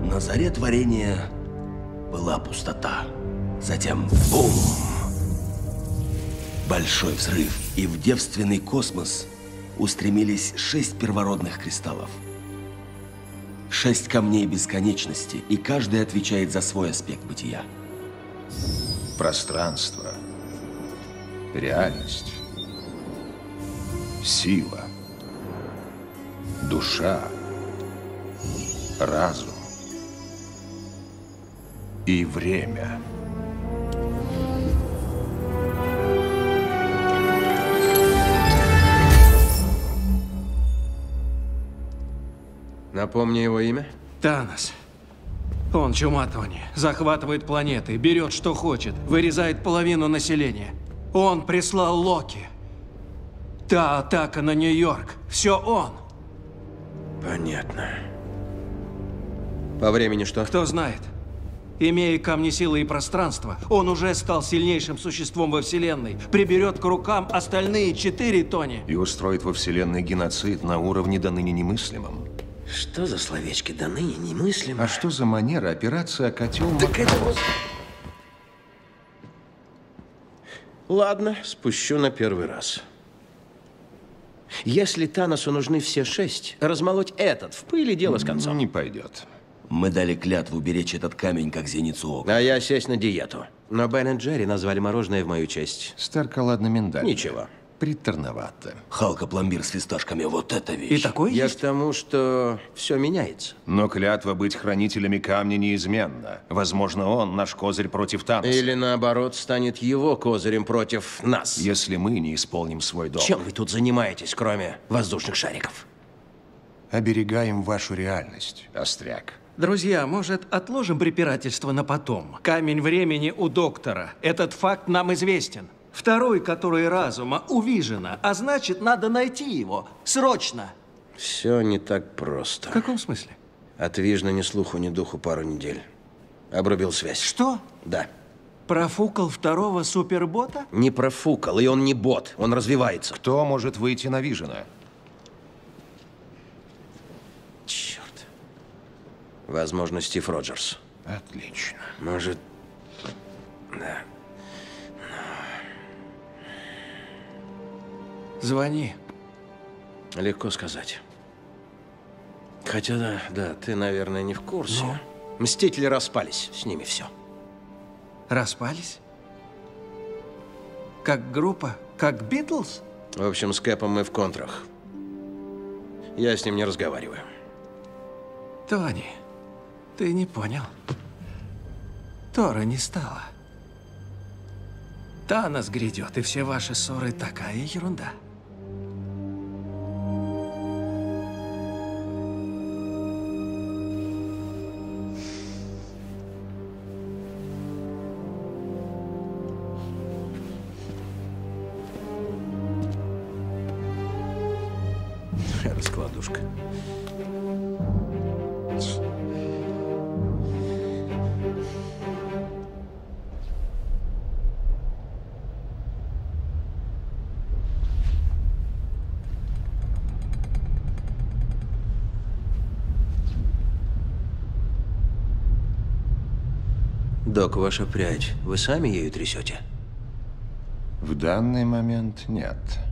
На заре творения была пустота. Затем бум! Большой взрыв, и в девственный космос устремились 6 первородных кристаллов. 6 камней бесконечности, и каждый отвечает за свой аспект бытия. Пространство, реальность, сила, душа, разум и время. Напомни его имя. Танос. Он чума, Тони. Захватывает планеты, берет что хочет, вырезает половину населения. Он прислал Локи. Та атака на Нью-Йорк. Все он. Понятно. По времени что? Кто знает. Имея камни силы и пространства, он уже стал сильнейшим существом во Вселенной. Приберет к рукам остальные 4, Тони. И устроит во Вселенной геноцид на уровне до ныне немыслимом. Что за словечки до ныне немыслимо? А что за манера операция «Котел»? Так это вот... Ладно, спущу на первый раз. Если Таносу нужны все 6, размолоть этот в пыли — дело с концом. Не пойдет. Мы дали клятву беречь этот камень, как зеницу ока. А я сесть на диету. Но Бен и Джерри назвали мороженое в мою честь. Старколадно-миндаль. Ничего. Приторновато. Халка-пломбир с фисташками, вот это вещь. И такой Я есть? к тому, что все меняется. Но клятва быть хранителями камня неизменна. Возможно, он наш козырь против Таноса. Или наоборот, станет его козырем против нас. Если мы не исполним свой долг. Чем вы тут занимаетесь, кроме воздушных шариков? Оберегаем вашу реальность, Остряк. Друзья, может, отложим препирательство на потом? Камень времени у доктора. Этот факт нам известен. Второй, который разума, у Вижена, а значит, надо найти его. Срочно! Все не так просто. В каком смысле? От Вижна ни слуху, ни духу пару недель. Обрубил связь. Что? Да. Профукал второго супербота? Не профукал, и он не бот. Он развивается. Кто может выйти на Вижена? Черт. Возможно, Стив Роджерс. Отлично. Может... Да. Звони. Легко сказать. Хотя, да, ты, наверное, не в курсе. Мстители распались. С ними все. Распались? Как группа? Как Битлз? В общем, с Кэпом мы в контрах. Я с ним не разговариваю. Тони, ты не понял. Тора не стало. Танос грядет, и все ваши ссоры такая ерунда. Раскладушка. Док, ваша прядь, вы сами ею трясете? В данный момент нет.